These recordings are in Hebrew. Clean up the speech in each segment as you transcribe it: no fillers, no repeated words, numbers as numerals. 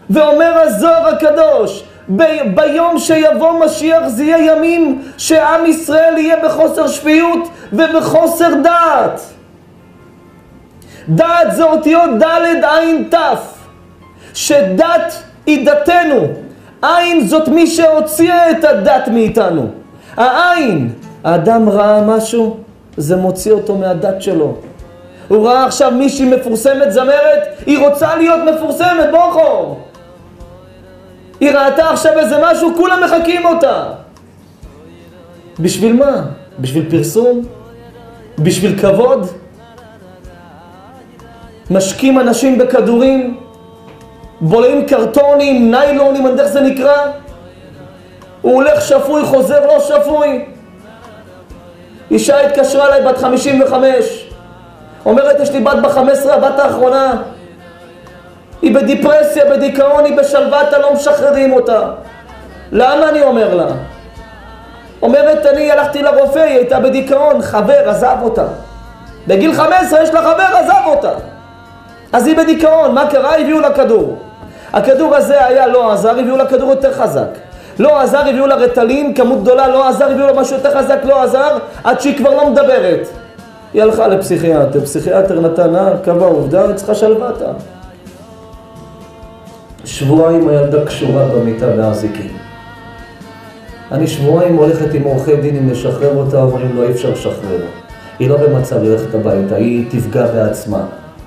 ואומר הזוהר הקדוש, ביום שיבוא משיח זה יהיה ימים שעם ישראל יהיה בחוסר שפיות ובחוסר דעת. דעת זה אותיות ד' עין ת', שדת היא דתנו. עין זאת מי שהוציאה את הדת מאיתנו. העין, האדם ראה משהו, זה מוציא אותו מהדת שלו. הוא ראה עכשיו מישהי מפורסמת זמרת, היא רוצה להיות מפורסמת, בוחור. היא ראתה עכשיו איזה משהו, כולם מחכים אותה. בשביל מה? בשביל פרסום? בשביל כבוד? משקים אנשים בכדורים? בולעים קרטונים, ניילונים, איך זה נקרא? הוא הולך שפוי, חוזר לא שפוי. אישה התקשרה אליי בת 55, אומרת יש לי בת ב-15, הבת האחרונה, היא בדיפרסיה, בדיכאון, היא בשלוותה, לא משחררים אותה. למה? אני אומר לה. אומרת, אני הלכתי לרופא, היא הייתה בדיכאון, חבר עזב אותה. בגיל 15 יש לה חבר עזב אותה. אז היא בדיכאון, מה קרה? הביאו לה כדור. הכדור הזה היה לא עזר, הביאו לה כדור יותר חזק. לא עזר, הביאו לה רטלין, כמות גדולה, לא עזר, הביאו לה משהו יותר חזק, לא עזר, עד שהיא כבר לא מדברת. היא הלכה לפסיכיאטר, פסיכיאטר נתן, קבע עובדה, היא צריכה שלוותה. שבועיים הילדה קשורה במיטה באזיקים. אני שבועיים הולכת עם עורכי דין אם לשחרר אותה, אומרים לו אי אפשר לשחרר. היא לא במצב ללכת הביתה, היא תפגע בעצמה.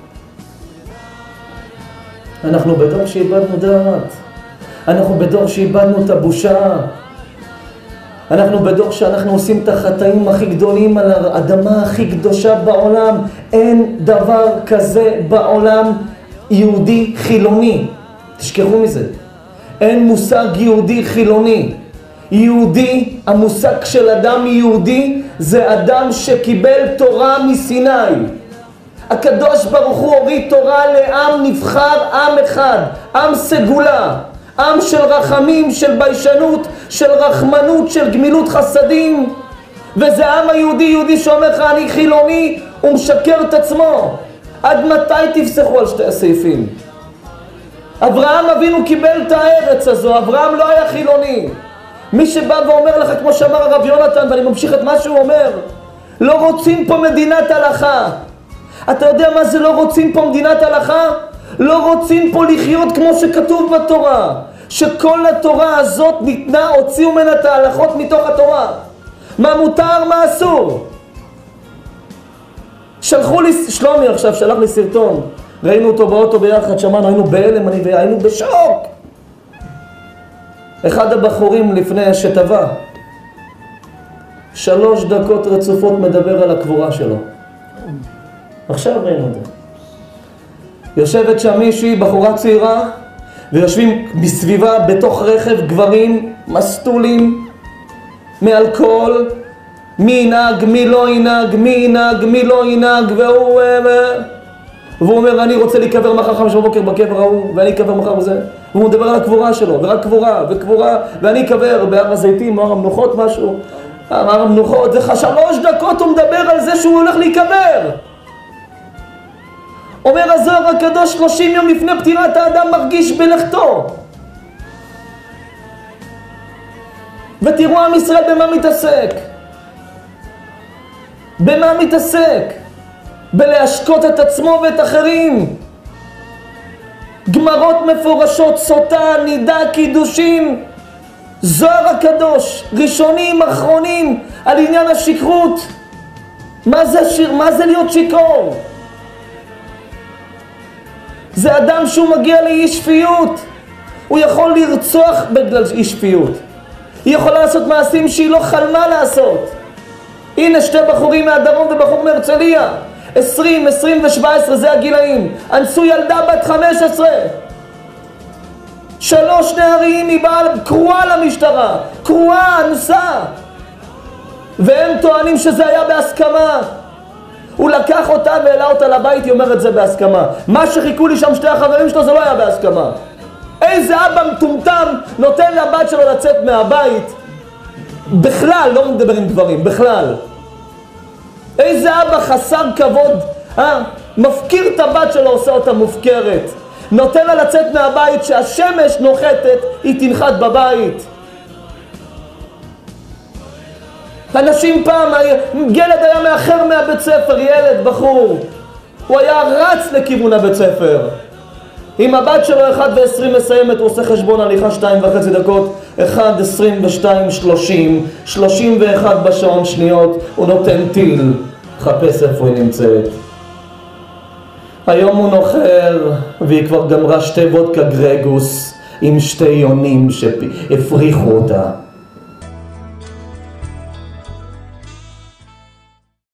אנחנו בדור שאיבדנו דעת. אנחנו בדור שאיבדנו את הבושה. אנחנו בדור שאנחנו עושים את החטאים הכי גדולים על האדמה הכי קדושה בעולם. אין דבר כזה בעולם יהודי חילוני. תשכחו מזה. אין מושג יהודי חילוני. יהודי, המושג של אדם יהודי, זה אדם שקיבל תורה מסיני. הקדוש ברוך הוא הוריד תורה לעם נבחר, עם אחד, עם סגולה, עם של רחמים, של ביישנות, של רחמנות, של גמילות חסדים. וזה העם היהודי, יהודי שאומר לך אני חילוני, הוא משקר את עצמו. עד מתי תפסחו על שתי הסעיפים? אברהם אבינו קיבל את הארץ הזו, אברהם לא היה חילוני. מי שבא ואומר לך, כמו שאמר הרב יונתן, ואני ממשיך את מה שהוא אומר, לא רוצים פה מדינת הלכה. אתה יודע מה זה לא רוצים פה מדינת הלכה? לא רוצים פה לחיות כמו שכתוב בתורה, שכל התורה הזאת ניתנה, הוציאו ממנה את ההלכות מתוך התורה. מה מותר, מה אסור. שלחו לי, שלומי עכשיו שלח לי סרטון, ראינו אותו באוטו ביחד, שמענו, היינו בהלם, היינו בשוק. אחד הבחורים לפני שטבע, 3 דקות רצופות מדבר על הקבורה שלו. עכשיו ראינו את זה. יושבת שם מישהי, בחורה צעירה, ויושבים מסביבה בתוך רכב גברים מסטולים מאלכוהול, מי ינהג, מי לא ינהג, מי ינהג, מי לא ינהג, והוא אומר אני רוצה להיקבר מחר 5 בבוקר בקבר ההוא, ואני אקבר מחר בזה. והוא מדבר על הקבורה שלו, ורק קבורה וקבורה, ואני אקבר בהר הזיתים, הר המנוחות משהו, הר המנוחות, זה 3 דקות הוא מדבר על זה שהוא הולך להיקבר. אומר הזוהר הקדוש 30 יום לפני פטירת האדם מרגיש בלכתו. ותראו עם ישראל במה מתעסק. במה מתעסק? בלהשקות את עצמו ואת אחרים. גמרות מפורשות, סוטה, נידה, קידושים. זוהר הקדוש, ראשונים, אחרונים, על עניין השכרות. מה זה להיות שיכור? זה אדם שהוא מגיע לאי שפיות. הוא יכול לרצוח בגלל אי שפיות. היא יכולה לעשות מעשים שהיא לא חלמה לעשות. הנה 2 בחורים מהדרום ובחור מהרצליה. 20, 20 ו-17 זה הגילאים. אנסו ילדה בת 15. 3 נערים היא באה קרואה למשטרה. קרואה, אנסה. והם טוענים שזה היה בהסכמה. הוא לקח אותה והעלה אותה לבית, היא אומרת זה בהסכמה. מה שחיכו לי שם 2 החברים שלו זה לא היה בהסכמה. איזה אבא מטומטם נותן לבת שלו לצאת מהבית? בכלל, לא מדבר עם גברים, בכלל. איזה אבא חסר כבוד, מפקיר את הבת שלו, עושה אותה מופקרת. נותן לה לצאת מהבית, שהשמש נוחתת, היא תנחת בבית. אנשים פעם, ילד היה מאחר מהבית ספר, ילד, בחור, הוא היה רץ לכיוון הבית ספר. אם הבת שלו 1:20 מסיימת, הוא עושה חשבון הליכה 2.5 דקות, 1:22, 30, 31 בשעון שניות, הוא נותן טיל, חפש איפה היא נמצאת. היום הוא נוחר, והיא כבר גמרה 2 וודקה גרגוס עם 2 יונים שהפריחו אותה.